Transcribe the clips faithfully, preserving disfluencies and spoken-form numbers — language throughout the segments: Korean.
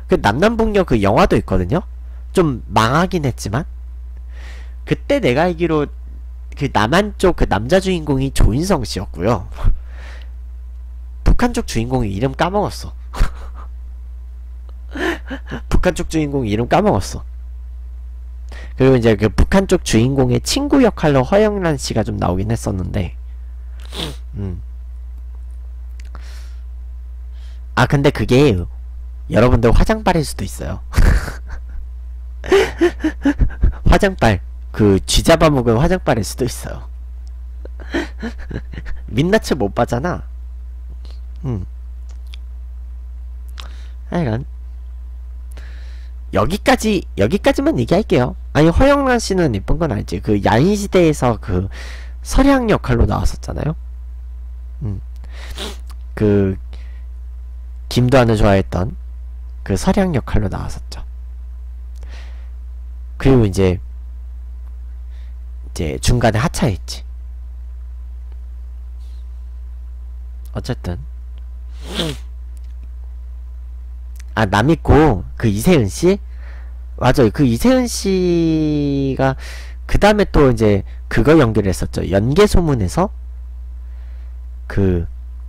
그 남남북녀 그 영화도 있거든요. 좀 망하긴 했지만 그때 내가 알기로 그 남한 쪽 그 남자 주인공이 조인성 씨였고요. 북한 쪽 주인공이 이름 까먹었어. 북한 쪽 주인공 이름 까먹었어. 그리고 이제 그 북한 쪽 주인공의 친구 역할로 허영란 씨가 좀 나오긴 했었는데, 음. 아 근데 그게 여러분들 화장빨일 수도 있어요. 화장빨, 그 쥐 잡아먹은 화장빨일 수도 있어요. 민낯을 못 봐잖아. 음. 하여간 여기까지 여기까지만 얘기할게요. 아니 허영란 씨는 예쁜 건 알지. 그 야인시대에서 그 서량 역할로 나왔었잖아요. 음. 그 김도환을 좋아했던 그 서량 역할로 나왔었죠. 그리고 이제 이제 중간에 하차했지. 어쨌든 아 남있고 그 이세은 씨? 맞아요. 그 이세은 씨가 그 다음에 또 이제 그거 연결했었죠. 연개소문에서 그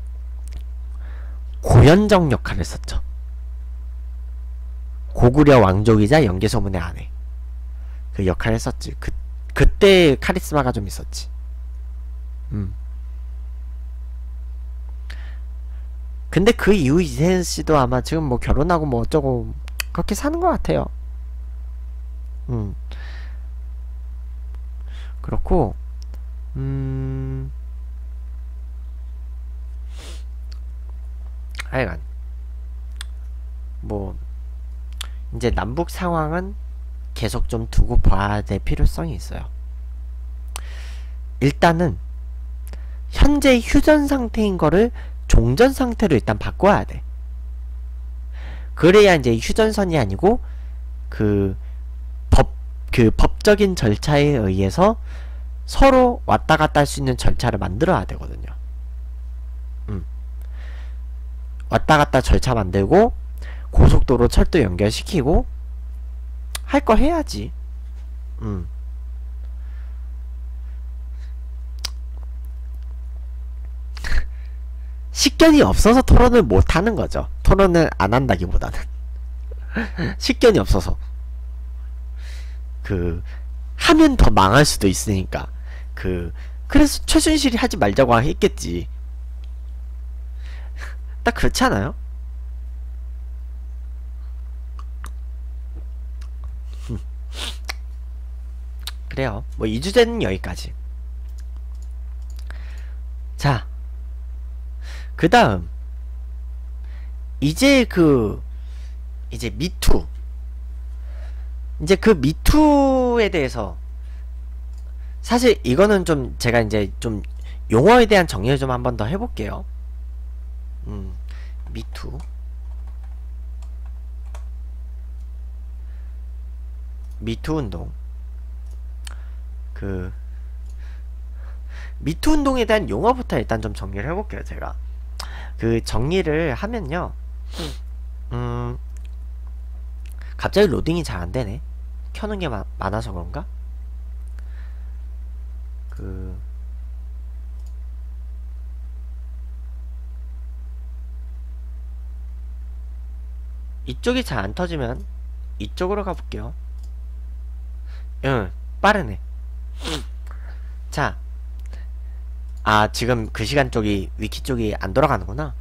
고현정 역할을 했었죠. 고구려 왕족이자 연개소문의 아내 그 역할을 했었지. 그 그때 카리스마가 좀 있었지. 음. 근데 그 이후 이세은 씨도 아마 지금 뭐 결혼하고 뭐 어쩌고 그렇게 사는 것 같아요. 음. 그렇고, 음. 하여간, 뭐, 이제 남북 상황은 계속 좀 두고 봐야 될 필요성이 있어요. 일단은, 현재 휴전 상태인 거를 종전 상태로 일단 바꿔야 돼. 그래야 이제 휴전선이 아니고 그 법, 그 법적인 절차에 의해서 서로 왔다 갔다 할 수 있는 절차를 만들어야 되거든요. 음. 왔다 갔다 절차 만들고 고속도로 철도 연결시키고 할 거 해야지. 음. 식견이 없어서 토론을 못 하는 거죠. 토론을 안 한다기보다는. 식견이 없어서. 그, 하면 더 망할 수도 있으니까. 그, 그래서 최순실이 하지 말자고 했겠지. 딱 그렇지 않아요? 그래요. 뭐, 이 주제는 여기까지. 자. 그 다음 이제 그 이제 미투 이제 그 미투에 대해서 사실 이거는 좀 제가 이제 좀 용어에 대한 정리를 좀 한번 더 해볼게요. 음 미투 미투 운동 그 미투 운동에 대한 용어부터 일단 좀 정리를 해볼게요. 제가 그 정리를 하면요. 음 갑자기 로딩이 잘 안되네. 켜놓은 게 마, 많아서 그런가? 그 이쪽이 잘 안 터지면 이쪽으로 가볼게요. 응 빠르네. 자, 아 지금 그 시간 쪽이 위키 쪽이 안 돌아가는구나.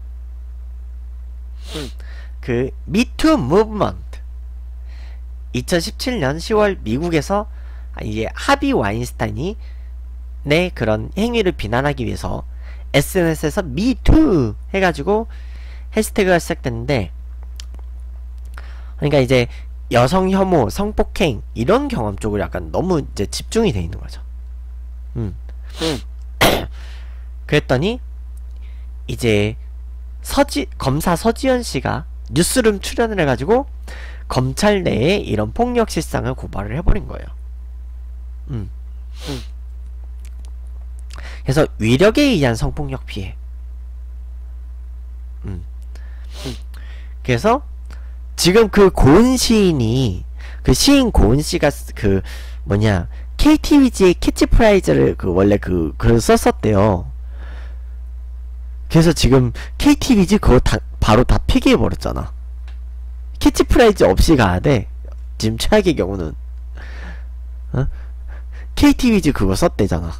그 미투 무브먼트 이천십칠 년 시월 미국에서 이제 하비 와인스타인이 내 그런 행위를 비난하기 위해서 에스엔에스에서 미투 해가지고 해시태그가 시작됐는데, 그러니까 이제 여성 혐오, 성폭행 이런 경험 쪽으로 약간 너무 이제 집중이 돼 있는 거죠. 음. 그랬더니 이제 서지 검사 서지현 씨가 뉴스룸 출연을 해가지고 검찰 내에 이런 폭력 실상을 고발을 해버린 거예요. 음. 음. 그래서 위력에 의한 성폭력 피해. 음. 음. 그래서 지금 그 고은 시인이 그 시인 고은 씨가 쓰- 그 뭐냐 케이티 위즈의 캐치프라이즈를 그 원래 그 글을 썼었대요. 그래서 지금 케이티 위즈 그거 다 바로 다 폐기해 버렸잖아. 캐치프라이즈 없이 가야 돼. 지금 최악의 경우는 어? 케이티 위즈 그거 썼대잖아.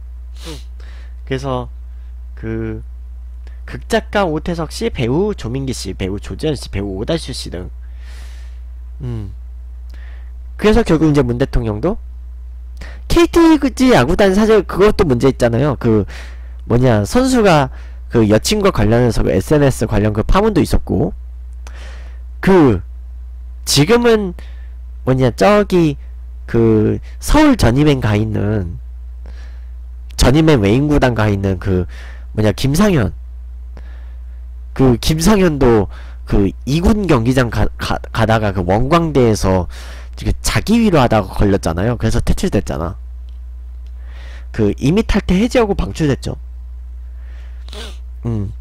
그래서 그 극작가 오태석 씨, 배우 조민기 씨, 배우 조지현 씨, 배우 오다슈 씨 등. 음. 그래서 결국 이제 문 대통령도 케이티 위즈 야구단 사실 그것도 문제 있잖아요. 그 뭐냐 선수가 그 여친과 관련해서 그 에스엔에스 관련 그 파문도 있었고, 그 지금은 뭐냐 저기 그 서울 전임엔 가 있는 전임엔 외인구단 가 있는 그 뭐냐 김상현, 그 김상현도 그 이군 경기장 가, 가, 가다가 그 원광대에서 지금 자기 위로 하다가 걸렸잖아요. 그래서 퇴출됐잖아. 그 임의 탈퇴 해제하고 방출됐죠. 음.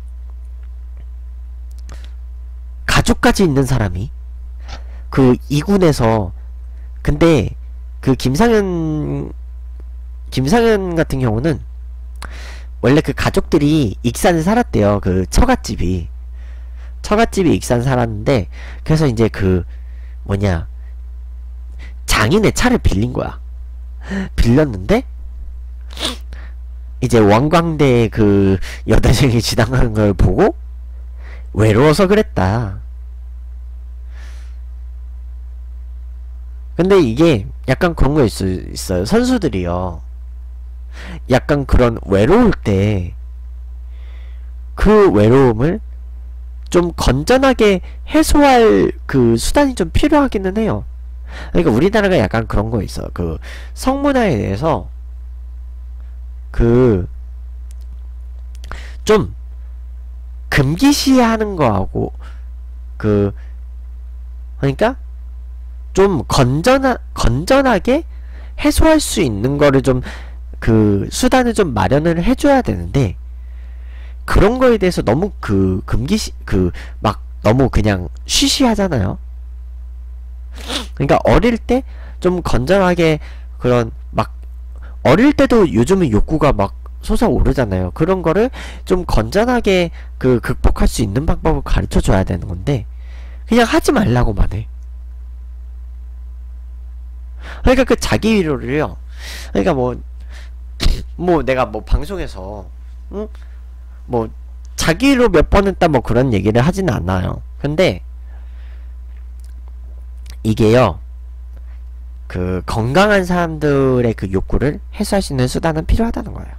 가족까지 있는 사람이 그 이군에서, 근데 그 김상현 김상현 같은 경우는 원래 그 가족들이 익산에 살았대요. 그 처갓집이 처갓집이 익산 살았는데, 그래서 이제 그 뭐냐 장인의 차를 빌린 거야. 빌렸는데 이제 원광대에 그 여대생이 지나가는 걸 보고 외로워서 그랬다. 근데 이게 약간 그런 거 있, 있어요. 선수들이요. 약간 그런 외로울 때 그 외로움을 좀 건전하게 해소할 그 수단이 좀 필요하기는 해요. 그러니까 우리나라가 약간 그런 거 있어. 그 성문화에 대해서 그 좀 금기시하는 거하고 그 그러니까 좀 건전하 건전하게 해소할 수 있는 거를 좀 그 수단을 좀 마련을 해줘야 되는데, 그런 거에 대해서 너무 그 금기시 그 막 너무 그냥 쉬쉬하잖아요. 그러니까 어릴 때 좀 건전하게 그런 막 어릴 때도 요즘은 욕구가 막 솟아오르잖아요. 그런 거를 좀 건전하게 그 극복할 수 있는 방법을 가르쳐 줘야 되는 건데 그냥 하지 말라고만 해. 그러니까 그 자기 위로를요. 그러니까 뭐 뭐 내가 뭐 방송에서 응? 뭐 자기 위로 몇 번 했다 뭐 그런 얘기를 하진 않아요. 근데 이게요, 그 건강한 사람들의 그 욕구를 해소할 수 있는 수단은 필요하다는 거예요.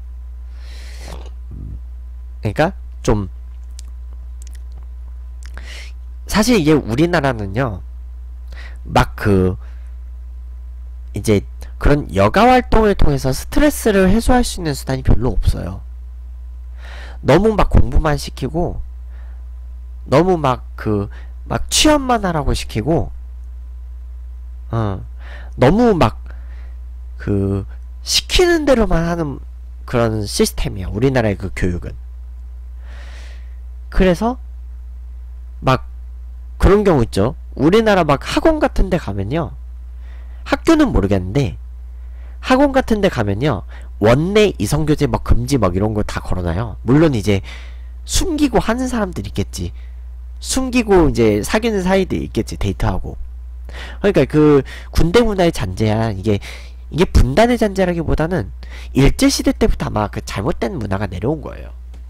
그러니까 좀 사실 이게 우리나라는요 막 그 이제 그런 여가 활동을 통해서 스트레스를 해소할 수 있는 수단이 별로 없어요. 너무 막 공부만 시키고 너무 막 그 막 취업만 하라고 시키고 어 너무 막 그 시키는 대로만 하는 그런 시스템이야 우리나라의 그 교육은. 그래서 막 그런 경우 있죠. 우리나라 막 학원 같은 데 가면요, 학교는 모르겠는데 학원 같은 데 가면요 원내 이성교제 막 금지 막 이런 거 다 걸어놔요. 물론 이제 숨기고 하는 사람들이 있겠지. 숨기고 이제 사귀는 사이들이 있겠지, 데이트하고. 그러니까 그 군대 문화의 잔재야. 이게 이게 분단의 잔재라기보다는 일제시대 때부터 아마 그 잘못된 문화가 내려온 거예요.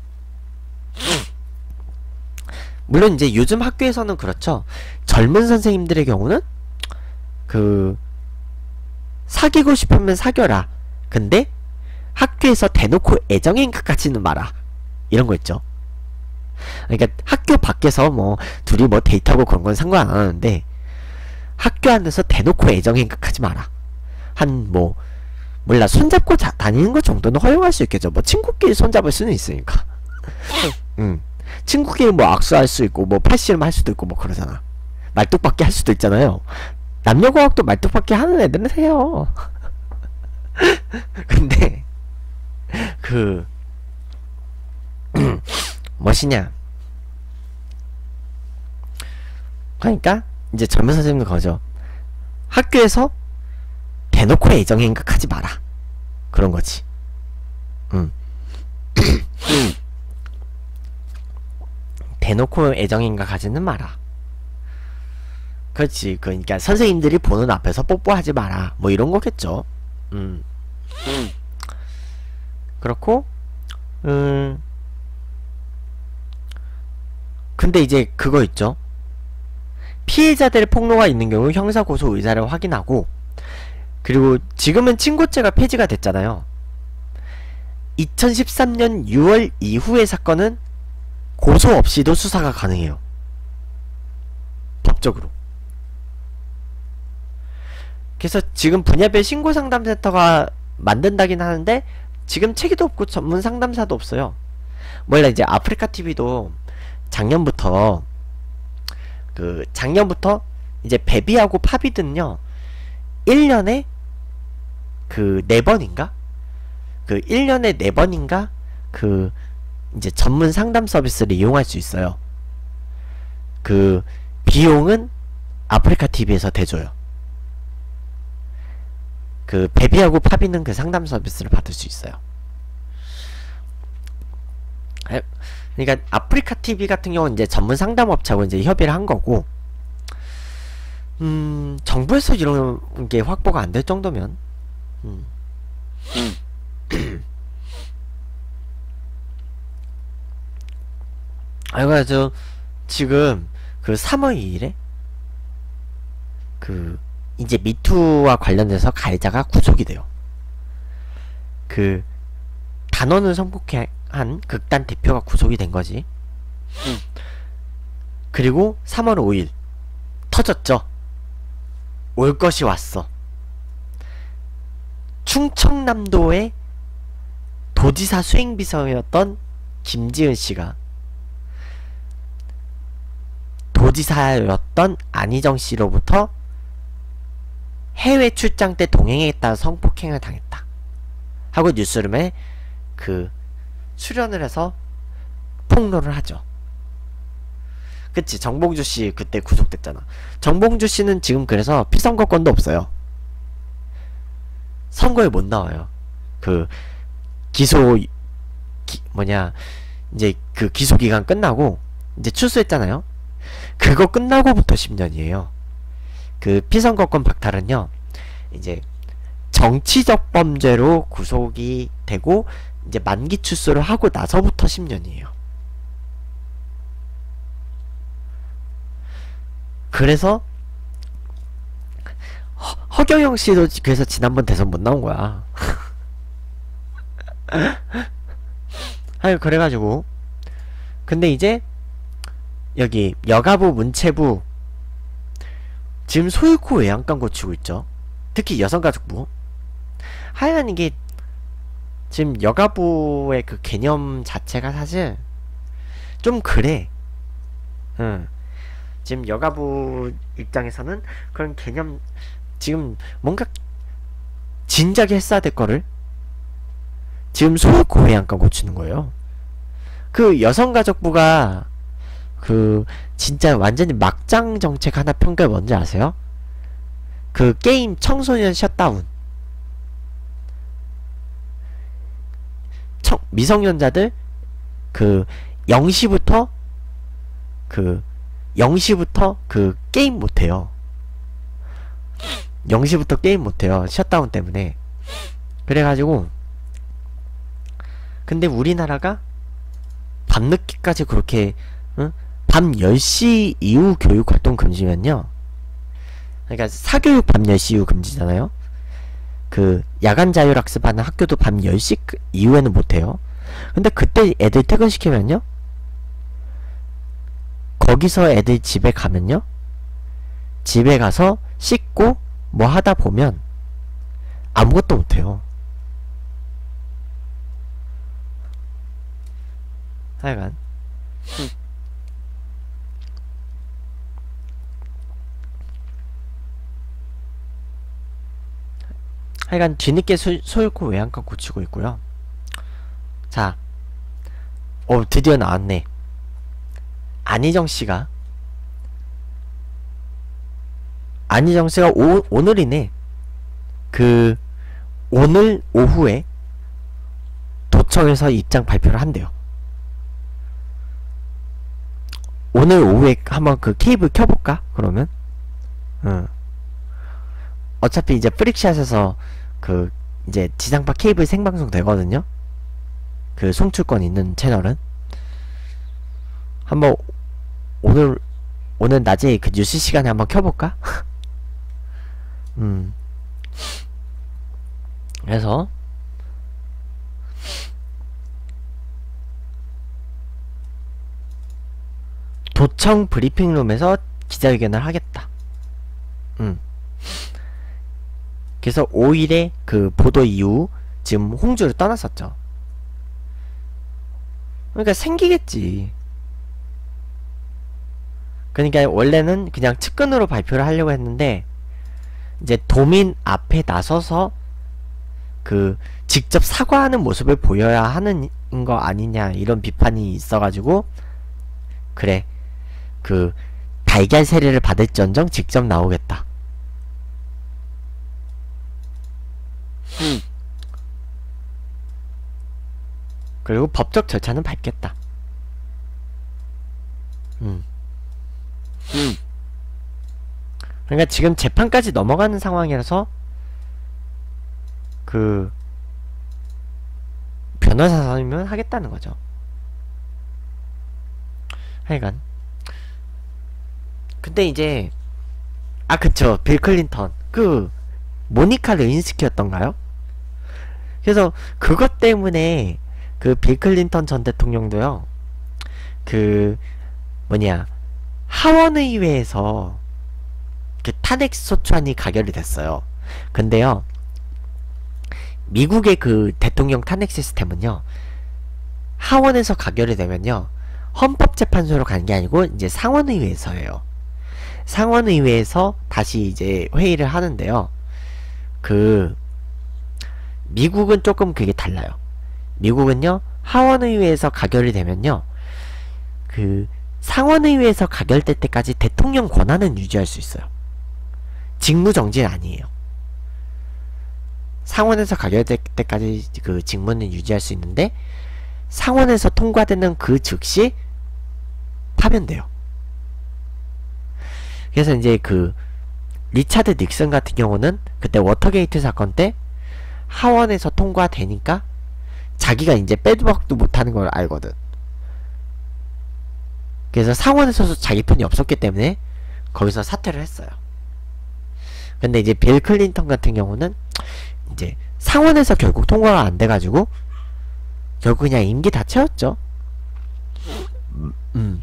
물론 이제 요즘 학교에서는 그렇죠. 젊은 선생님들의 경우는 그 사귀고 싶으면 사겨라. 근데 학교에서 대놓고 애정행각까지는 마라. 이런 거 있죠. 그러니까 학교 밖에서 뭐 둘이 뭐 데이트하고 그런 건 상관 안 하는데 학교 안에서 대놓고 애정행각하지 마라. 한 뭐 몰라 손잡고 자, 다니는 것 정도는 허용할 수 있겠죠. 뭐 친구끼리 손잡을 수는 있으니까. 음. 친구끼리 뭐 악수할 수 있고 뭐 팔씨름 할 수도 있고 뭐 그러잖아. 말뚝박기 할 수도 있잖아요. 남녀공학도 말뚝박기 하는 애들은 해요. 근데 그 뭐시냐 그러니까 이제 젊은 선생님도 거죠. 학교에서 대놓고 애정행각 하지 마라. 그런 거지. 음. 대놓고 애정행각 하지는 마라. 그렇지. 그러니까 선생님들이 보는 앞에서 뽀뽀하지 마라. 뭐 이런 거겠죠. 음. 그렇고, 음. 근데 이제 그거 있죠. 피해자들의 폭로가 있는 경우 형사고소 의사를 확인하고, 그리고 지금은 친고죄가 폐지가 됐잖아요. 이천십삼 년 유월 이후의 사건은 고소 없이도 수사가 가능해요. 법적으로. 그래서 지금 분야별 신고상담센터가 만든다긴 하는데 지금 체계도 없고 전문 상담사도 없어요. 몰라. 이제 아프리카티비도 작년부터 그 작년부터 이제 베비하고 파비든요 일 년에 그 네 번인가? 그 일 년에 네 번인가? 그 이제 전문 상담 서비스를 이용할 수 있어요. 그 비용은 아프리카티비에서 대줘요. 그 베비하고 파비는 그 상담 서비스를 받을 수 있어요. 그러니까 아프리카티비 같은 경우는 이제 전문 상담업체하고 이제 협의를 한 거고, 음 정부에서 이런 게 확보가 안 될 정도면, 음. 아, 그래서 지금 그 삼월 이일에 그 이제 미투와 관련돼서 가해자가 구속이 돼요. 그 단원을 성폭행한 극단 대표가 구속이 된 거지. 그리고 삼월 오일 터졌죠. 올 것이 왔어. 충청남도의 도지사 수행비서였던 김지은 씨가 도지사였던 안희정 씨로부터 해외 출장 때 동행했다는 성폭행을 당했다 하고 뉴스룸에 그 출연을 해서 폭로를 하죠. 그치. 정봉주 씨 그때 구속됐잖아. 정봉주 씨는 지금 그래서 피선거권도 없어요. 선거에 못 나와요. 그 기소 기, 뭐냐 이제 그 기소 기간 끝나고 이제 출소했잖아요. 그거 끝나고부터 십 년이에요. 그 피선거권 박탈은요 이제 정치적 범죄로 구속이 되고 이제 만기 출소를 하고 나서부터 십 년이에요. 그래서 허, 허경영 씨도 그래서 지난번 대선 못 나온 거야. 아유, 그래가지고 근데 이제 여기 여가부 문체부 지금 소유코 외양간 고치고 있죠. 특히 여성가족부. 하여간 이게 지금 여가부의 그 개념 자체가 사실 좀 그래. 응. 지금 여가부 입장에서는 그런 개념 지금 뭔가 진작에 했어야 될 거를 지금 소유코 외양간 고치는 거예요. 그 여성가족부가 그 진짜 완전히 막장 정책 하나 편 게 뭔지 아세요? 그 게임 청소년 셧다운. 청, 미성년자들 그 영 시부터 그 영 시부터 그 게임 못해요. 영 시부터 게임 못해요. 셧다운 때문에. 그래가지고 근데 우리나라가 밤늦게까지 그렇게 응? 밤 열 시 이후 교육활동 금지면요, 그러니까 사교육 밤 열 시 이후 금지잖아요. 그 야간 자율학습하는 학교도 밤 열 시 이후에는 못해요. 근데 그때 애들 퇴근시키면요, 거기서 애들 집에 가면요, 집에 가서 씻고 뭐 하다 보면 아무것도 못해요. 하여간 하여간 뒤늦게 소, 소유코 외양간 고치고 있고요. 자, 어 드디어 나왔네. 안희정씨가 안희정 씨가 오, 오늘이네. 그 오늘 오후에 도청에서 입장 발표를 한대요. 오늘 오후에 한번 그 케이블 켜볼까? 그러면? 응. 어차피 이제 프릭샷에서 그 이제 지상파 케이블 생방송 되거든요. 그 송출권 있는 채널은 한번 오늘 오늘 낮에 그 뉴스 시간에 한번 켜볼까? 음. 그래서 도청 브리핑룸에서 기자회견을 하겠다. 음. 그래서 오 일에 그 보도 이후 지금 홍주를 떠났었죠. 그러니까 생기겠지. 그러니까 원래는 그냥 측근으로 발표를 하려고 했는데 이제 도민 앞에 나서서 그 직접 사과하는 모습을 보여야 하는 거 아니냐 이런 비판이 있어가지고 그래 그 달걀 세례를 받을지언정 직접 나오겠다. 음. 그리고 법적 절차는 밟겠다. 음. 음. 그러니까 지금 재판까지 넘어가는 상황이라서 그 변호사 선임을 하겠다는 거죠. 하여간 근데 이제 아 그쵸 빌 클린턴 그 모니카 레윈스키였던가요? 그래서 그것 때문에 그 빌 클린턴 전 대통령도요 그 뭐냐 하원의회에서 그 탄핵소추안이 가결이 됐어요. 근데요 미국의 그 대통령 탄핵 시스템은요 하원에서 가결이 되면요 헌법재판소로 가는 게 아니고 이제 상원의회에서 해요. 상원의회에서 다시 이제 회의를 하는데요 그 미국은 조금 그게 달라요. 미국은요 하원의회에서 가결이 되면요 그 상원의회에서 가결될 때까지 대통령 권한은 유지할 수 있어요. 직무정지는 아니에요. 상원에서 가결될 때까지 그 직무는 유지할 수 있는데 상원에서 통과되는 그 즉시 파면돼요. 그래서 이제 그 리차드 닉슨 같은 경우는 그때 워터게이트 사건 때 하원에서 통과되니까 자기가 이제 빼도 박도 못하는 걸 알거든. 그래서 상원에서도 자기 편이 없었기 때문에 거기서 사퇴를 했어요. 근데 이제 빌 클린턴 같은 경우는 이제 상원에서 결국 통과가 안 돼가지고 결국 그냥 임기 다 채웠죠. 음, 음.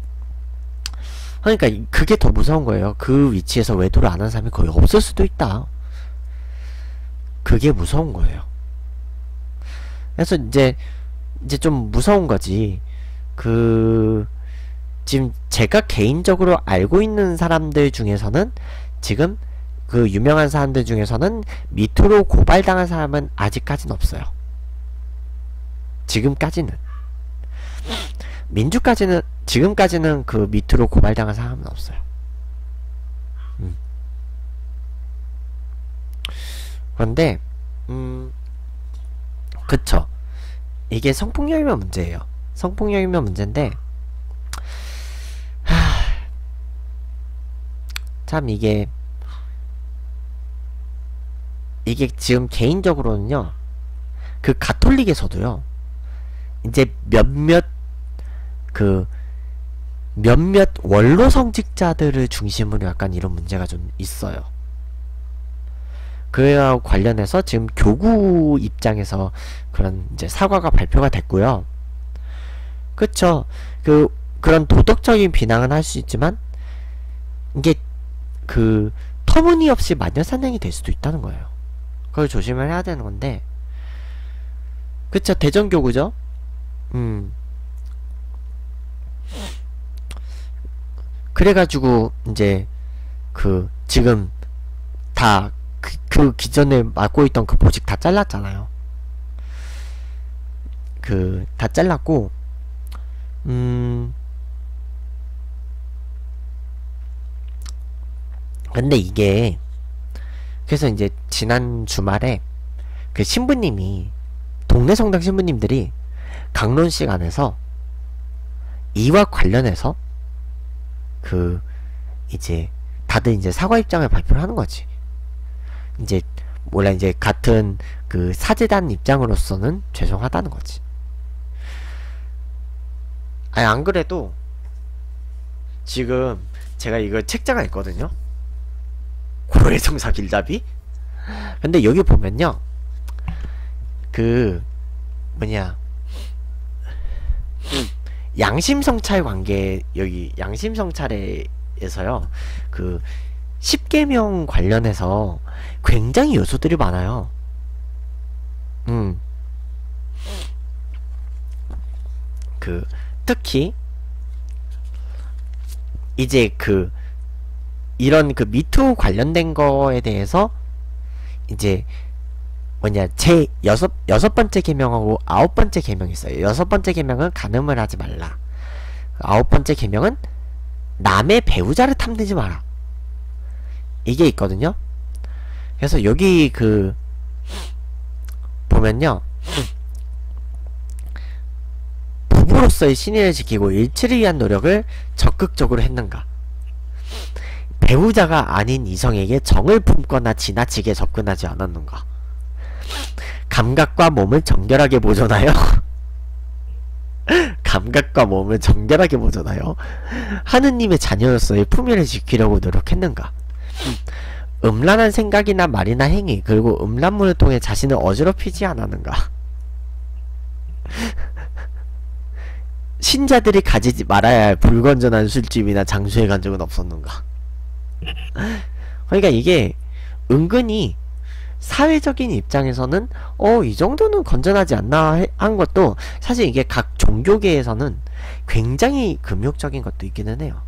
그러니까 그게 더 무서운 거예요. 그 위치에서 외도를 안 한 사람이 거의 없을 수도 있다. 그게 무서운 거예요. 그래서 이제 이제 좀 무서운 거지. 그 지금 제가 개인적으로 알고 있는 사람들 중에서는 지금 그 유명한 사람들 중에서는 미투로 고발당한 사람은 아직까지는 없어요. 지금까지는 민주까지는 지금까지는 그 미투로 고발당한 사람은 없어요. 음. 그런데 음 그쵸 이게 성폭력이면 문제예요. 성폭력이면 문제인데 하... 참 이게 이게 지금 개인적으로는요 그 가톨릭에서도요 이제 몇몇 그 몇몇 원로 성직자들을 중심으로 약간 이런 문제가 좀 있어요. 그와 관련해서 지금 교구 입장에서 그런 이제 사과가 발표가 됐고요. 그쵸. 그 그런 도덕적인 비난은 할 수 있지만 이게 그 터무니없이 마녀사냥이 될 수도 있다는 거예요. 그걸 조심을 해야 되는 건데 그쵸. 대전교구죠. 음 그래가지고 이제 그 지금 다 그 그 기존에 맡고 있던 그 보직 다 잘랐잖아요. 그 다 잘랐고 음 근데 이게 그래서 이제 지난 주말에 그 신부님이 동네 성당 신부님들이 강론 시간에서 이와 관련해서 그 이제 다들 이제 사과 입장을 발표를 하는 거지. 이제 몰라 이제 같은 그 사제단 입장으로서는 죄송하다는 거지. 아니 안 그래도 지금 제가 이거 책자가 있거든요. 고해성사 길잡이. 근데 여기 보면요, 그 뭐냐 양심성찰 관계, 여기 양심성찰에서요 그 십계명 관련해서 굉장히 요소들이 많아요. 음. 그 특히 이제 그 이런 그 미투 관련된 거에 대해서 이제 뭐냐 제 여섯 여섯 번째 계명하고 아홉 번째 계명이 있어요. 여섯 번째 계명은 간음을 하지 말라. 아홉 번째 계명은 남의 배우자를 탐내지 마라. 이게 있거든요. 그래서 여기 그 보면요, 부부로서의 신의를 지키고 일치를 위한 노력을 적극적으로 했는가. 배우자가 아닌 이성에게 정을 품거나 지나치게 접근하지 않았는가. 감각과 몸을 정결하게 보존하여 감각과 몸을 정결하게 보존하여 하느님의 자녀로서의 품위를 지키려고 노력했는가. 음란한 생각이나 말이나 행위, 그리고 음란물을 통해 자신을 어지럽히지 않았는가. 신자들이 가지지 말아야 할 불건전한 술집이나 장소에 간 적은 없었는가. 그러니까 이게 은근히 사회적인 입장에서는 어 이 정도는 건전하지 않나 해, 한 것도 사실 이게 각 종교계에서는 굉장히 금욕적인 것도 있기는 해요.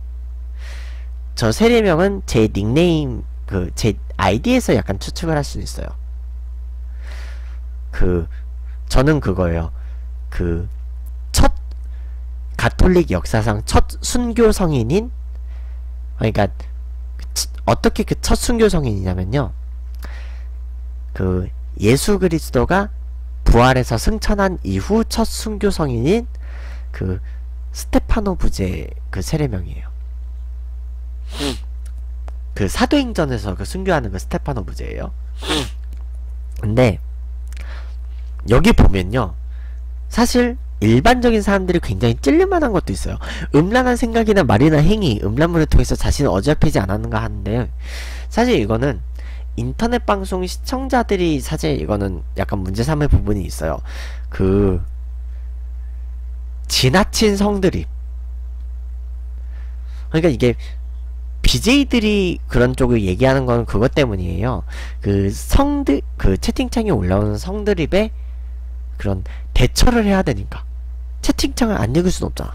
저 세례명은 제 닉네임 그 제 아이디에서 약간 추측을 할 수 있어요. 그 저는 그거예요. 그 첫 가톨릭 역사상 첫 순교 성인인, 그러니까 어떻게 그 첫 순교 성인이냐면요, 그 예수 그리스도가 부활해서 승천한 이후 첫 순교 성인인 그 스테파노 부제 그 세례명이에요. 그 사도행전에서 그 순교하는 그 스테파노 부제예요. 근데 여기 보면요, 사실 일반적인 사람들이 굉장히 찔릴만한 것도 있어요. 음란한 생각이나 말이나 행위, 음란물을 통해서 자신을 어지럽히지 않았는가 하는데, 사실 이거는 인터넷 방송 시청자들이 사실 이거는 약간 문제 삼을 부분이 있어요. 그 지나친 성드립. 그러니까 이게 비제이들이 그런 쪽을 얘기하는 건 그것 때문이에요. 그 성드 그 채팅창에 올라오는 성드립에 그런 대처를 해야 되니까. 채팅창을 안 읽을 순 없잖아.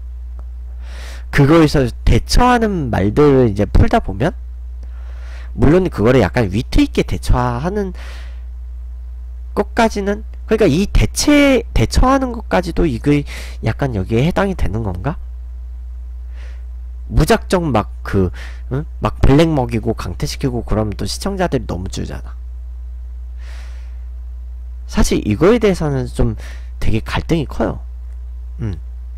그거에서 대처하는 말들을 이제 풀다 보면, 물론 그거를 약간 위트 있게 대처하는 것까지는, 그러니까 이 대체 대처하는 것까지도 이게 약간 여기에 해당이 되는 건가? 무작정 막 그 응? 막 블랙 먹이고 강퇴시키고 그러면 또 시청자들이 너무 줄잖아. 사실 이거에 대해서는 좀 되게 갈등이 커요. 음.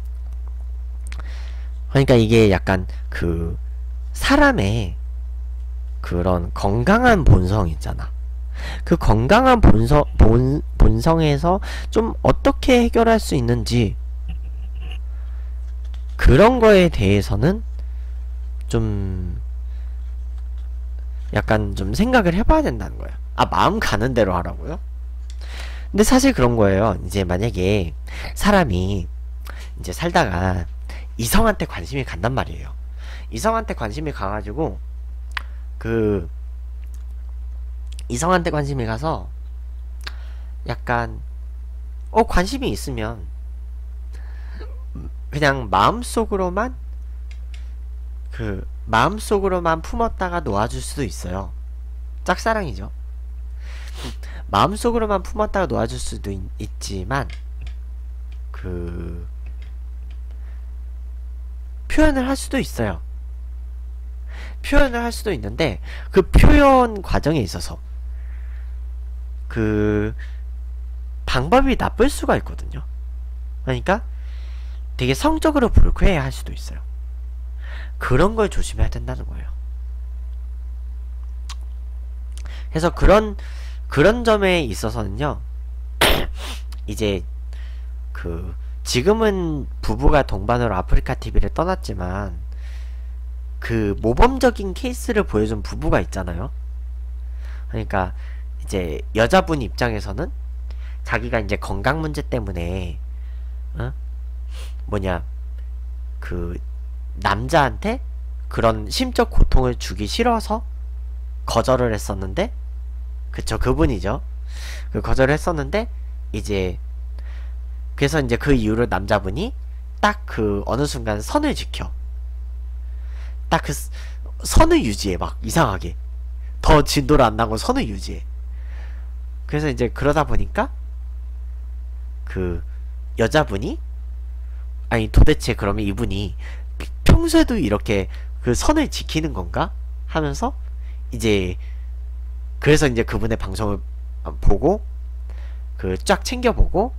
그러니까 이게 약간 그 사람의 그런 건강한 본성 있잖아. 그 건강한 본성, 본, 본성에서 좀 어떻게 해결할 수 있는지, 그런 거에 대해서는 좀 약간 좀 생각을 해봐야 된다는 거야. 아, 마음 가는 대로 하라고요? 근데 사실 그런 거예요. 이제 만약에 사람이 이제 살다가 이성한테 관심이 간단 말이에요. 이성한테 관심이 가가지고 그 이성한테 관심이 가서 약간 어 관심이 있으면 그냥 마음속으로만 그 마음속으로만 품었다가 놓아줄 수도 있어요. 짝사랑이죠. 마음속으로만 품었다가 놓아줄 수도 있, 있지만 그 표현을 할 수도 있어요. 표현을 할 수도 있는데 그 표현 과정에 있어서 그 방법이 나쁠 수가 있거든요. 그러니까 되게 성적으로 불쾌해 할 수도 있어요. 그런 걸 조심해야 된다는 거예요. 그래서 그런 그런 점에 있어서는요, 이제 그 지금은 부부가 동반으로 아프리카 티비를 떠났지만 그 모범적인 케이스를 보여준 부부가 있잖아요. 그러니까 이제 여자분 입장에서는 자기가 이제 건강 문제 때문에 어? 뭐냐 그 남자한테 그런 심적 고통을 주기 싫어서 거절을 했었는데, 그쵸, 그분이죠. 그 거절을 했었는데 이제 그래서 이제 그 이후로 남자분이 딱 그 어느 순간 선을 지켜. 딱 그 선을 유지해. 막 이상하게 더 진도를 안 나고 선을 유지해. 그래서 이제 그러다 보니까 그 여자분이, 아니 도대체 그러면 이분이 평소에도 이렇게 그 선을 지키는 건가 하면서 이제 그래서 이제 그분의 방송을 보고 그 쫙 챙겨보고,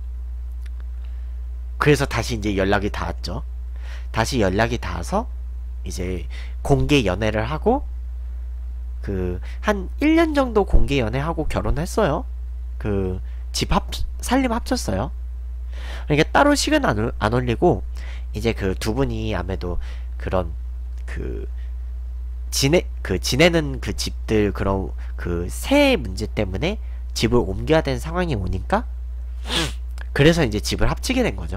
그래서 다시 이제 연락이 닿았죠. 다시 연락이 닿아서 이제 공개 연애를 하고 그 한 일 년 정도 공개 연애하고 결혼했어요. 그 집 합 살림 합쳤어요. 그러니까 따로 식은 안, 안 올리고 이제 그 두 분이 아무래도 그런 그 지내 그 지내는 그 집들 그런 그 세 문제 때문에 집을 옮겨야 되는 상황이 오니까 그래서 이제 집을 합치게 된 거죠.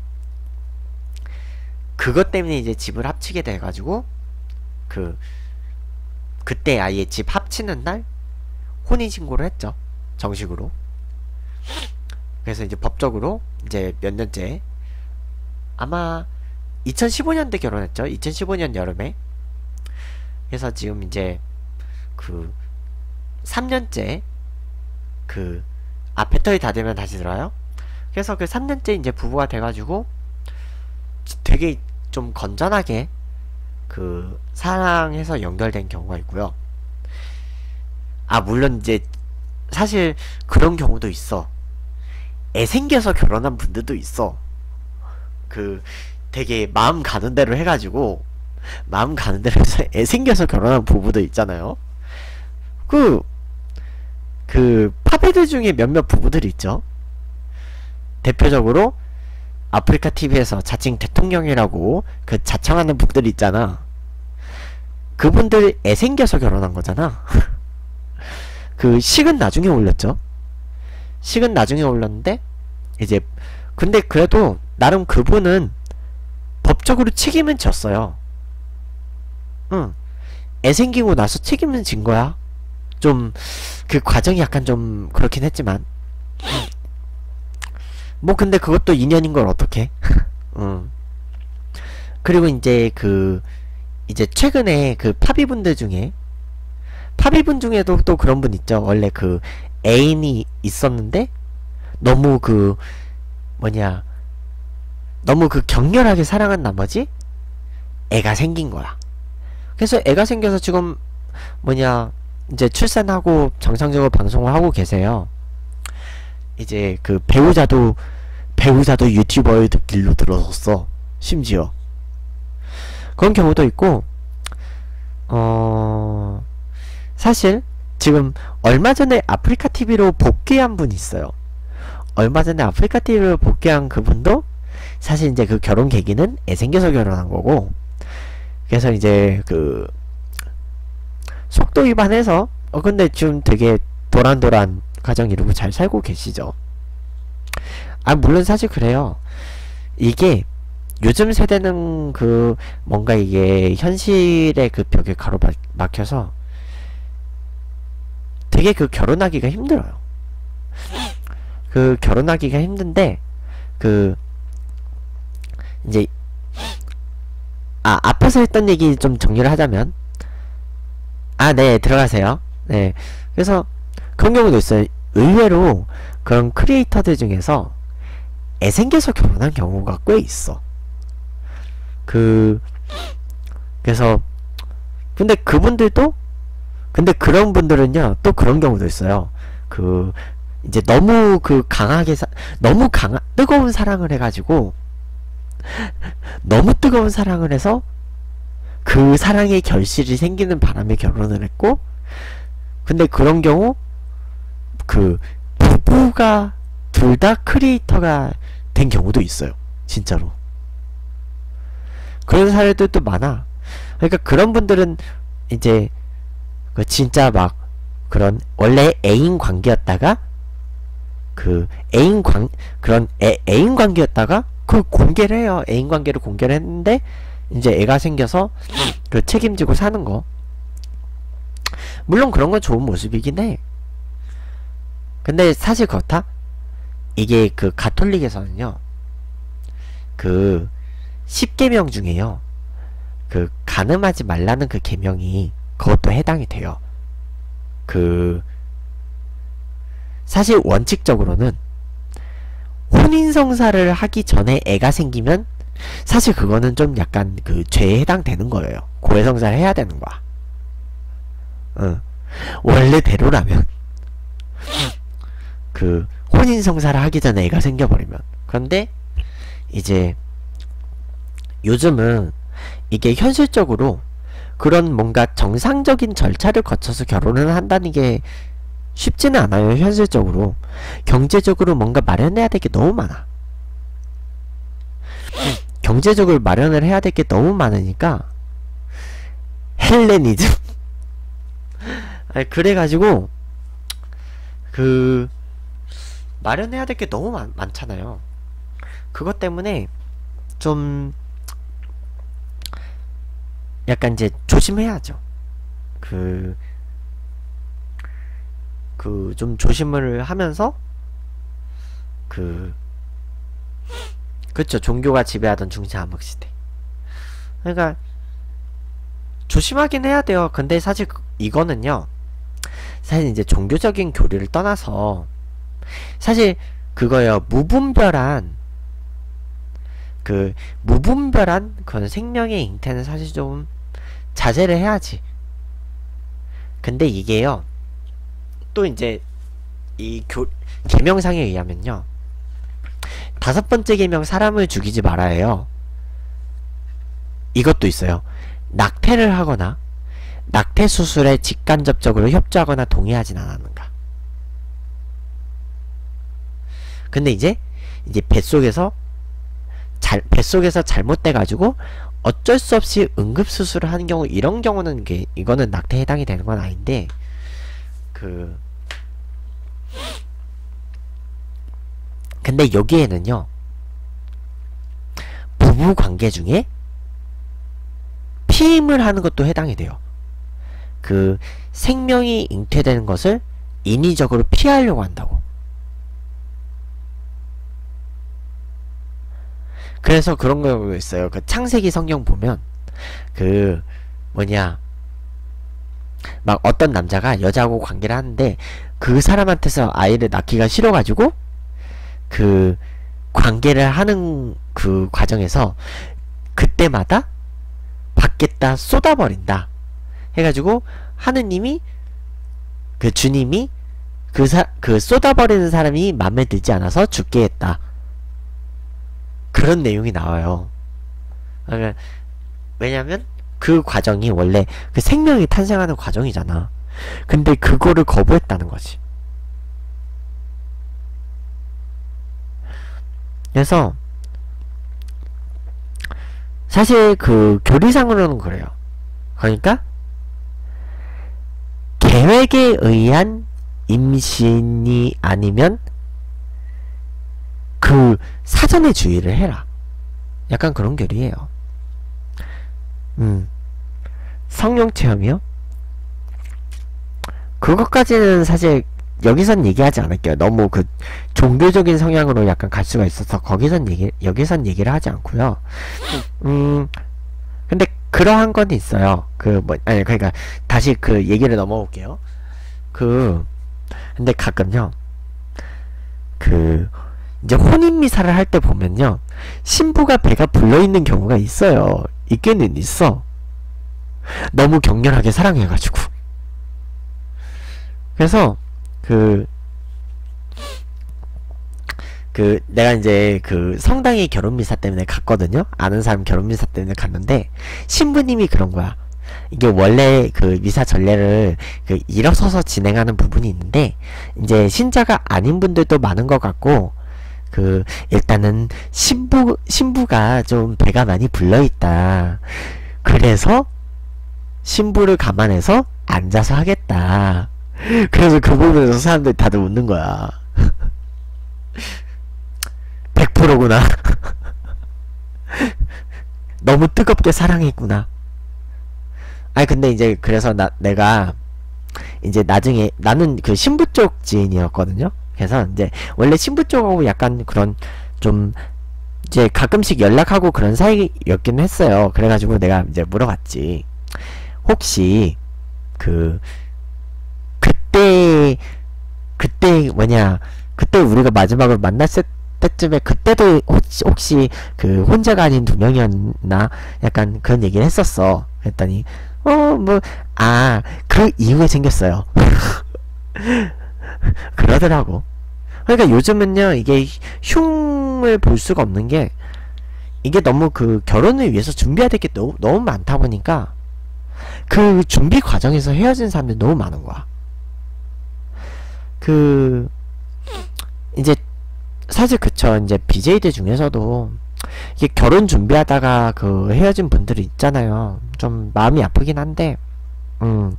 그것 때문에 이제 집을 합치게 돼가지고 그 그때 아예 집 합치는 날 혼인신고를 했죠. 정식으로. 그래서 이제 법적으로 이제 몇 년째, 아마 이천십오 년대 결혼했죠. 이천십오 년 여름에. 그래서 지금 이제 그 삼 년째 그 아 배터리 다 되면 다시 들어요. 그래서 그 삼 년째 이제 부부가 돼가지고 되게 좀 건전하게 그 사랑해서 연결된 경우가 있고요. 아 물론 이제 사실 그런 경우도 있어. 애 생겨서 결혼한 분들도 있어. 그 되게 마음 가는 대로 해가지고 마음 가는 대로 해서 애 생겨서 결혼한 부부도 있잖아요. 그 그 팝애들 중에 몇몇 부부들이 있죠. 대표적으로 아프리카 티비에서 자칭 대통령이라고 그 자청하는 분들 있잖아. 그분들 애 생겨서 결혼한 거잖아. 그 식은 나중에 올렸죠. 식은 나중에 올렸는데 이제 근데 그래도 나름 그분은 법적으로 책임은 졌어요. 응. 애 생기고 나서 책임은 진 거야. 좀 그 과정이 약간 좀 그렇긴 했지만 뭐 근데 그것도 인연인 걸 어떡해. 응. 그리고 이제 그 이제 최근에 그 파비분들 중에 파비분 중에도 또 그런 분 있죠. 원래 그 애인이 있었는데 너무 그 뭐냐 너무 그 격렬하게 사랑한 나머지 애가 생긴 거야. 그래서 애가 생겨서 지금 뭐냐 이제 출산하고 정상적으로 방송을 하고 계세요. 이제 그 배우자도 배우자도 유튜버의 길로 들어섰어. 심지어 그런 경우도 있고, 어 사실 지금 얼마 전에 아프리카 티비로 복귀한 분이 있어요. 얼마 전에 아프리카 티비로 복귀한 그분도 사실 이제 그 결혼 계기는 애 생겨서 결혼한 거고, 그래서 이제 그 속도 위반해서 어 근데 지금 되게 도란도란 가정 이루고 잘 살고 계시죠. 아 물론 사실 그래요. 이게 요즘 세대는 그 뭔가 이게 현실의 그 벽에 가로막혀서 되게 그 결혼하기가 힘들어요. 그 결혼하기가 힘든데 그 이제 아 앞에서 했던 얘기 좀 정리를 하자면, 아 네 들어가세요. 네 그래서 그런 경우도 있어요. 의외로 그런 크리에이터들 중에서 애 생겨서 결혼한 경우가 꽤 있어. 그 그래서 근데 그분들도, 근데 그런 분들은요, 또 그런 경우도 있어요. 그, 이제 너무 그 강하게, 사, 너무 강한, 뜨거운 사랑을 해가지고, 너무 뜨거운 사랑을 해서, 그 사랑의 결실이 생기는 바람에 결혼을 했고, 근데 그런 경우, 그, 부부가 둘 다 크리에이터가 된 경우도 있어요. 진짜로. 그런 사례들도 많아. 그러니까 그런 분들은 이제 그 진짜 막 그런 원래 애인 관계였다가 그 애인 관 그런 애, 애인 관계였다가 그 공개를 해요. 애인 관계를 공개를 했는데 이제 애가 생겨서 그 책임지고 사는 거. 물론 그런 건 좋은 모습이긴 해. 근데 사실 그렇다? 이게 그 가톨릭에서는요, 그 십 계명 중에요, 그 간음하지 말라는 그 계명이 그것도 해당이 돼요. 그 사실 원칙적으로는 혼인성사를 하기 전에 애가 생기면 사실 그거는 좀 약간 그 죄에 해당되는 거예요. 고해성사를 해야 되는 거야. 응. 원래대로라면 그 혼인성사를 하기 전에 애가 생겨버리면. 그런데 이제 요즘은 이게 현실적으로 그런 뭔가 정상적인 절차를 거쳐서 결혼을 한다는 게 쉽지는 않아요. 현실적으로 경제적으로 뭔가 마련해야 될 게 너무 많아. 경제적으로 마련을 해야 될 게 너무 많으니까 헬레니즘 아니 그래가지고 그 마련해야 될 게 너무 많, 많잖아요. 그것 때문에 좀 약간 이제 조심해야죠. 그 그 좀 조심을 하면서 그 그쵸, 종교가 지배하던 중세 암흑 시대. 그러니까 조심하긴 해야 돼요. 근데 사실 그, 이거는요, 사실 이제 종교적인 교리를 떠나서 사실 그거요, 무분별한 그 무분별한 그런 생명의 잉태는 사실 좀 자제를 해야지. 근데 이게요, 또 이제 이 교, 계명상에 의하면요, 다섯 번째 계명 사람을 죽이지 말아요. 이것도 있어요. 낙태를 하거나 낙태 수술에 직간접적으로 협조하거나 동의하진 않았는가. 근데 이제 이제 뱃속에서 잘 뱃속에서 잘못돼가지고 어쩔 수 없이 응급수술을 하는 경우, 이런 경우는 게 이거는 낙태에 해당이 되는 건 아닌데, 그 근데 여기에는요, 부부관계 중에 피임을 하는 것도 해당이 돼요. 그 생명이 잉태되는 것을 인위적으로 피하려고 한다고. 그래서 그런 거 있어요. 그 창세기 성경 보면 그 뭐냐, 막 어떤 남자가 여자하고 관계를 하는데 그 사람한테서 아이를 낳기가 싫어가지고 그 관계를 하는 그 과정에서 그때마다 받겠다 쏟아버린다 해가지고 하느님이, 그 주님이 그 사, 그 쏟아버리는 사람이 맘에 들지 않아서 죽게 했다, 그런 내용이 나와요. 그러니까 왜냐면 그 과정이 원래 그 생명이 탄생하는 과정이잖아. 근데 그거를 거부했다는 거지. 그래서 사실 그 교리상으로는 그래요. 그러니까 계획에 의한 임신이 아니면 그 사전에 주의를 해라, 약간 그런 교리예요. 음 성령 체험이요? 그것까지는 사실 여기선 얘기하지 않을게요. 너무 그 종교적인 성향으로 약간 갈 수가 있어서 거기선 얘기, 여기선 얘기를 하지 않고요. 음 근데 그러한 건 있어요. 그 뭐 아니 그러니까 다시 그 얘기를 넘어올게요. 그 근데 가끔요, 그 이제 혼인 미사를 할 때 보면요, 신부가 배가 불러 있는 경우가 있어요. 있기는 있어. 너무 격렬하게 사랑해가지고. 그래서 그 그 내가 이제 그 성당에 결혼 미사 때문에 갔거든요. 아는 사람 결혼 미사 때문에 갔는데 신부님이 그런 거야. 이게 원래 그 미사 전례를 그 일어서서 진행하는 부분이 있는데 이제 신자가 아닌 분들도 많은 것 같고 그 일단은 신부 신부가 좀 배가 많이 불러있다. 그래서 신부를 감안해서 앉아서 하겠다. 그래서 그 부분에서 사람들이 다들 웃는 거야. 백 퍼센트구나. 너무 뜨겁게 사랑했구나. 아니 근데 이제 그래서 나 내가 이제 나중에 나는 그 신부 쪽 지인이었거든요. 그래서 이제 원래 신부 쪽하고 약간 그런 좀 이제 가끔씩 연락하고 그런 사이였긴 했어요. 그래가지고 내가 이제 물어봤지. 혹시 그 그때 그때 뭐냐 그때 우리가 마지막으로 만났을 때쯤에 그때도 혹시, 혹시 그 혼자가 아닌 두 명이었나 약간 그런 얘기를 했었어. 그랬더니 어 뭐 아 그 이후에 생겼어요. 그러더라고. 그러니까 요즘은요 이게 흉을 볼 수가 없는 게 이게 너무 그 결혼을 위해서 준비해야 될 게 너무, 너무 많다 보니까 그 준비 과정에서 헤어진 사람들이 너무 많은 거야. 그 이제 사실 그쵸. 이제 비제이들 중에서도 이게 결혼 준비하다가 그 헤어진 분들이 있잖아요. 좀 마음이 아프긴 한데 음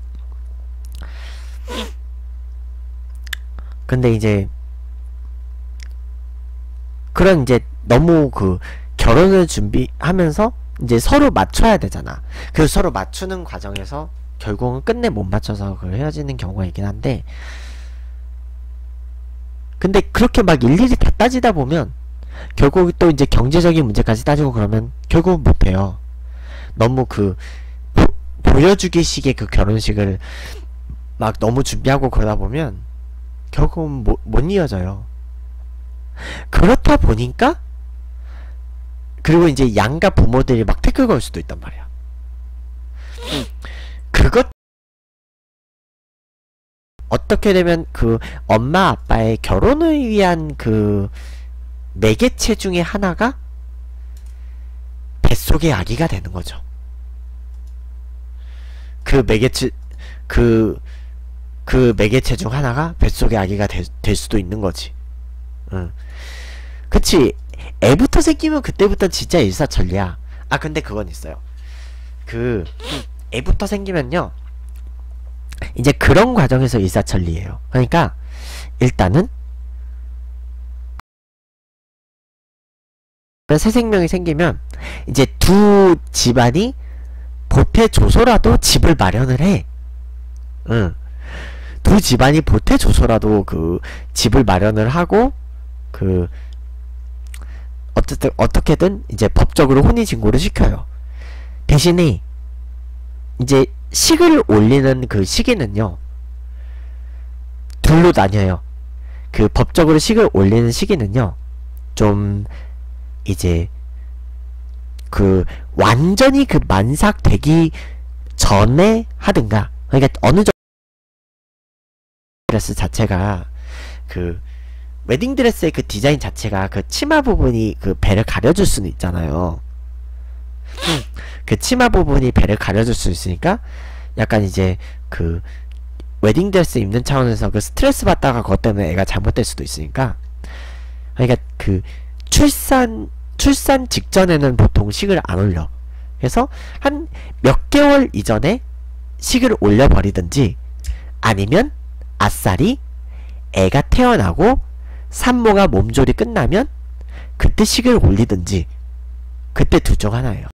근데 이제 그런 이제 너무 그 결혼을 준비하면서 이제 서로 맞춰야 되잖아. 그래서 서로 맞추는 과정에서 결국은 끝내 못 맞춰서 그 헤어지는 경우가 있긴 한데 근데 그렇게 막 일일이 다 따지다 보면 결국 또 이제 경제적인 문제까지 따지고 그러면 결국은 못해요. 너무 그 보, 보여주기 식의 그 결혼식을 막 너무 준비하고 그러다 보면 결국은 못, 못 이어져요. 그렇다 보니까 그리고 이제 양가 부모들이 막 태클 걸 수도 있단 말이야. 그것 어떻게 되면 그 엄마 아빠의 결혼을 위한 그 매개체 중에 하나가 뱃속의 아기가 되는 거죠. 그 매개체 그 그 매개체 중 하나가 뱃속의 아기가 되, 될 수도 있는 거지. 응. 그치. 애부터 생기면 그때부터 진짜 일사천리야. 아 근데 그건 있어요. 그 애부터 생기면요 이제 그런 과정에서 일사천리예요. 그러니까 일단은 새 생명이 생기면 이제 두 집안이 보태줘서라도 집을 마련을 해. 응. 두 집안이 보태줘서라도 그 집을 마련을 하고 그 어쨌든 어떻게든 이제 법적으로 혼인신고를 시켜요. 대신에 이제 식을 올리는 그 시기는요 둘로 나뉘어요. 그 법적으로 식을 올리는 시기는요 좀 이제 그 완전히 그 만삭되기 전에 하든가. 그러니까 어느 정도 드레스 자체가 그 웨딩드레스의 그 디자인 자체가 그 치마 부분이 그 배를 가려줄 수는 있잖아요. 그 치마 부분이 배를 가려줄 수 있으니까 약간 이제 그 웨딩드레스 입는 차원에서 그 스트레스 받다가 그것 때문에 애가 잘못될 수도 있으니까 그러니까 그 출산 출산 직전에는 보통 식을 안 올려. 그래서 한 몇 개월 이전에 식을 올려버리든지 아니면 아싸리 애가 태어나고 산모가 몸조리 끝나면 그때 식을 올리든지 그때 둘 중 하나예요.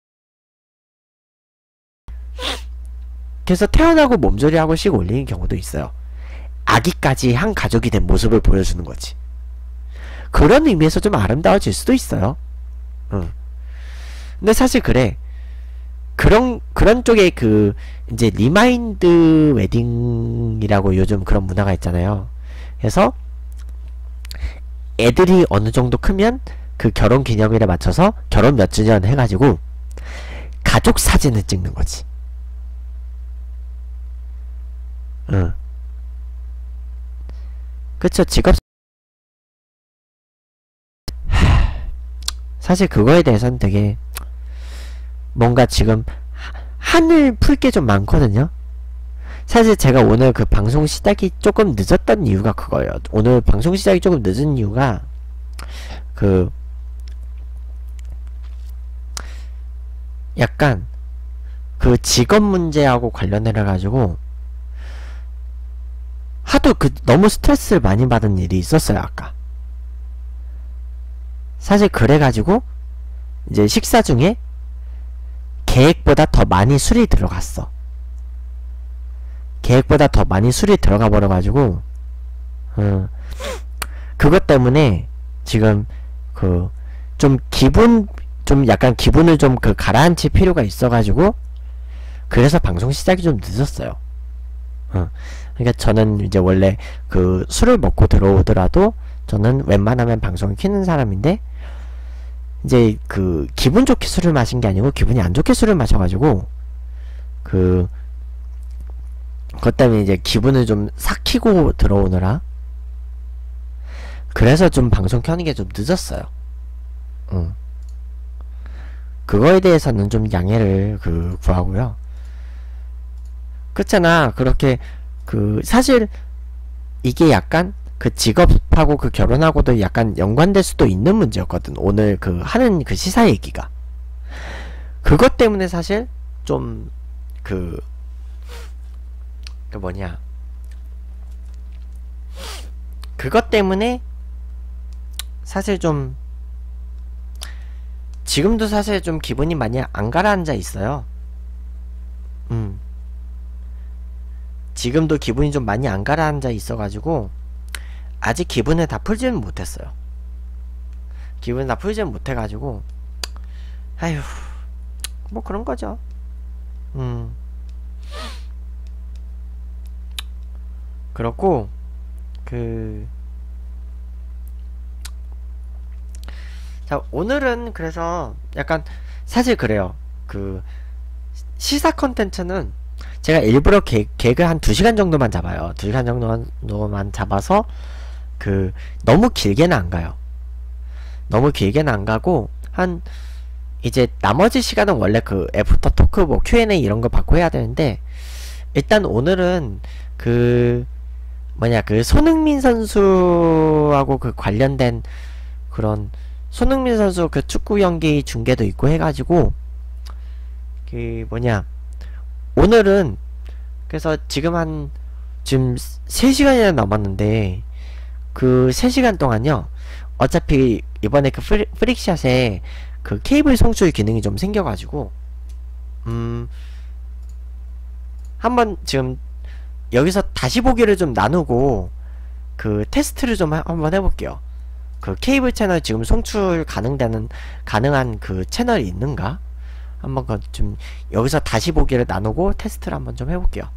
그래서 태어나고 몸조리하고 식 올리는 경우도 있어요. 아기까지 한 가족이 된 모습을 보여주는 거지. 그런 의미에서 좀 아름다워질 수도 있어요. 응. 근데 사실 그래. 그런 그런 쪽에 그 이제 리마인드 웨딩이라고 요즘 그런 문화가 있잖아요. 그래서 애들이 어느 정도 크면 그 결혼 기념일에 맞춰서 결혼 몇 주년 해가지고 가족 사진을 찍는 거지. 응. 그쵸. 직업 사실 그거에 대해서는 되게 뭔가 지금 한을 풀 게 좀 많거든요. 사실 제가 오늘 그 방송 시작이 조금 늦었던 이유가 그거예요. 오늘 방송 시작이 조금 늦은 이유가 그 약간 그 직업 문제하고 관련해 가지고 하도 그 너무 스트레스를 많이 받은 일이 있었어요. 아까 사실 그래가지고 이제 식사 중에 계획보다 더 많이 술이 들어갔어. 계획보다 더 많이 술이 들어가 버려가지고 어, 그것 때문에 지금 그 좀 기분 좀 약간 기분을 좀 그 가라앉힐 필요가 있어가지고 그래서 방송 시작이 좀 늦었어요. 어. 그러니까 저는 이제 원래 그 술을 먹고 들어오더라도 저는 웬만하면 방송을 켜는 사람인데 이제 그 기분 좋게 술을 마신 게 아니고 기분이 안 좋게 술을 마셔가지고 그 그것 때문에 이제 기분을 좀 삭히고 들어오느라 그래서 좀 방송 켜는 게 좀 늦었어요. 응. 그거에 대해서는 좀 양해를 그 구하고요. 그렇잖아. 그렇게 그 사실 이게 약간 그 직업하고 그 결혼하고도 약간 연관될 수도 있는 문제였거든. 오늘 그 하는 그 시사 얘기가 그것 때문에 사실 좀 그 그 뭐냐 그것 때문에 사실 좀 지금도 사실 좀 기분이 많이 안 가라앉아 있어요. 음 지금도 기분이 좀 많이 안 가라앉아 있어가지고 아직 기분을 다 풀지는 못했어요. 기분을 다 풀지는 못해가지고 아휴 뭐 그런거죠. 음 그렇고 그 자 오늘은 그래서 약간 사실 그래요. 그 시사 컨텐츠는 제가 일부러 개, 개그 한 두 시간 정도만 잡아요. 두 시간 정도만 잡아서 그 너무 길게는 안 가요. 너무 길게는 안 가고 한 이제 나머지 시간은 원래 그 애프터 토크 뭐 큐 앤 에이 이런 거 받고 해야 되는데 일단 오늘은 그 뭐냐 그 손흥민 선수하고 그 관련된 그런 손흥민 선수 그 축구 경기 중계도 있고 해가지고 그 뭐냐 오늘은 그래서 지금 한 지금 세 시간이나 남았는데 그 세 시간 동안요 어차피 이번에 그 프리, 프릭샷에 그 케이블 송출 기능이 좀 생겨가지고 음 한번 지금 여기서 다시 보기를 좀 나누고 그 테스트를 좀 하, 한번 해볼게요. 그 케이블 채널 지금 송출 가능되는 가능한 그 채널이 있는가 한번 그 좀 여기서 다시 보기를 나누고 테스트를 한번 좀 해볼게요.